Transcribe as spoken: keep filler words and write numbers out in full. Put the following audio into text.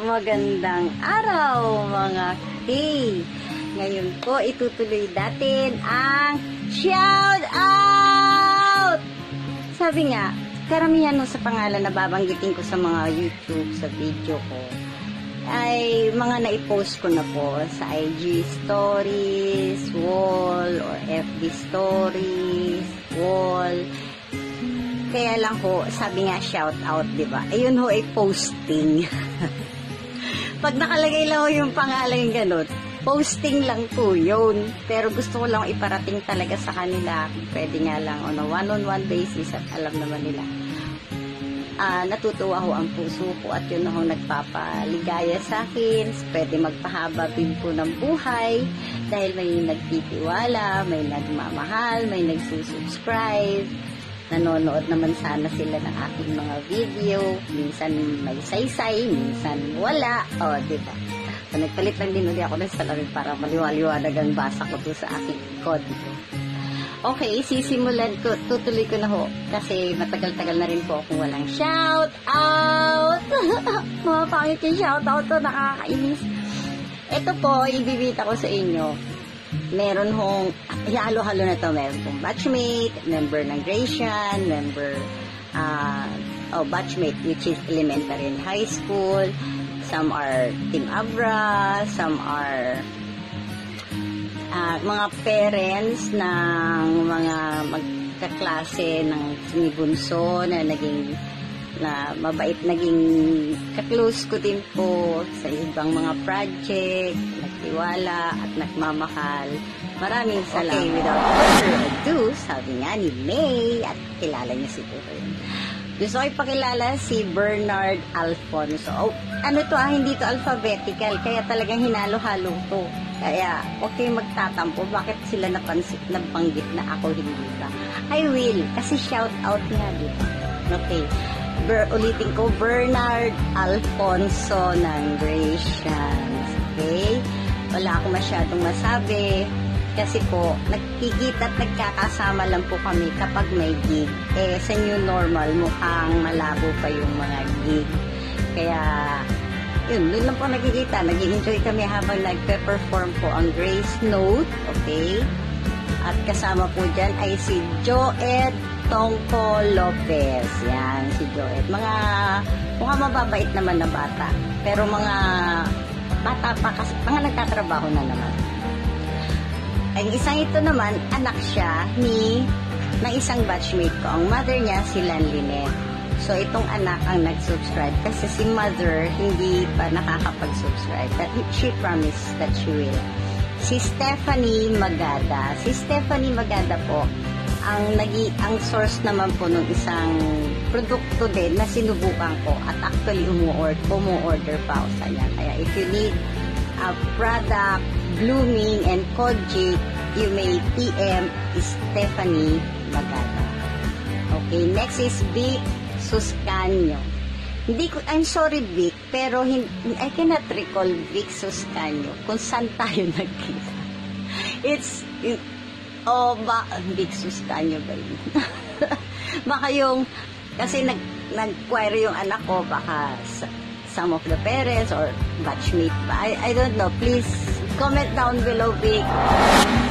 Magandang araw mga K. Ngayon po itutuloy natin ang shout out. Sabi nga, karamihan no sa pangalan na babanggitin ko sa mga YouTube, sa video ko, ay mga naipost ko na po sa I G stories, wall, or F B stories, wall. Kaya lang po, sabi nga shout out, di ba? Ayun ho ay posting. Pag nakalagay lang ho yung pangalan ganun, posting lang po yun. Pero gusto ko lang iparating talaga sa kanila. Pwede nga lang on a one-on-one basis at alam naman nila. Uh, natutuwa ho ang puso ko at yun ho nagpapaligaya sa akin. Pwede magpahaba din po ng buhay dahil may nagtitiwala, may nagmamahal, may nagsusubscribe. Nanonood naman sana sila ng aking mga video. Minsan may saysay, minsan wala. O, diba? So, nagpalit lang din ulit ako ng salamin para maliwaliwanag ang basa ko to sa aking code. Okay, sisimulan ko, tutuloy ko na ho. Kasi matagal-tagal na rin po akong walang shout out. Mga pangit yung shout out to, nakakainis. Ito po, ibibita ko sa inyo. Meron hong, halo-halo na to, meron pong batchmate, member ng Gratian, member, uh, oh, batchmate, which is elementary and high school. Some are Team Abra, some are uh, mga parents ng mga magkaklase ng sinibunso na naging na mabait, naging kaklose ko din po sa ibang mga project, nagtiwala at nagmamahal. Maraming salamat. Okay, without further ado, sabi nga ni May, at kilala niyo siguro yun. Gusto ko ipakilala si Bernard Alfonso. Oh, ano to ah, hindi to alphabetical, kaya talagang hinalo-halo to. Kaya, okay magtatampo, bakit sila napansin, nabanggit na ako hindi ba? I will, kasi shout out nga, di ba? Okay. Ber, ulitin ko, Bernard Alfonso ng Gratians. Okay? Wala akong masyadong masabi kasi po, nagkikita at nagkakasama lang po kami kapag may gig. Eh, sa new normal, mukhang malabo pa yung mga gig. Kaya, yun, doon lang po nagkikita. Nag-enjoy kami habang nagpe-perform po ang Grace Note. Okay? At kasama po dyan ay si Joed Tongko Lopez. Yan, si Joed. Mga, mga mababait naman na bata. Pero mga bata pa kasi, mga nagtatrabaho na naman. Ang isang ito naman, anak siya ni, ng isang batchmate ko. Ang mother niya, si Lanline. So, itong anak ang nag-subscribe. Kasi si mother, hindi pa nakakapag-subscribe. But she promised that she will. Si Stephanie Magada. Si Stephanie Magada po, ang nagi ang source naman po ng isang produkto din na sinubukan ko at actually umu-order, umu-order pa ako sa kanya. Kaya if you need a product, blooming and kojic, you may P M Stephanie Magada. Okay, next is Vic Suscanio. Hindi ko, I'm sorry Vic, pero hindi, I cannot recall Vic Suscanio kung saan tayo nagkita. It's, it, oh, ba, Vic Suscanio ba yun? Baka yung, kasi nag, nag-query yung anak ko, baka some of the parents or batchmate ba? I, I don't know. Please comment down below, Vic.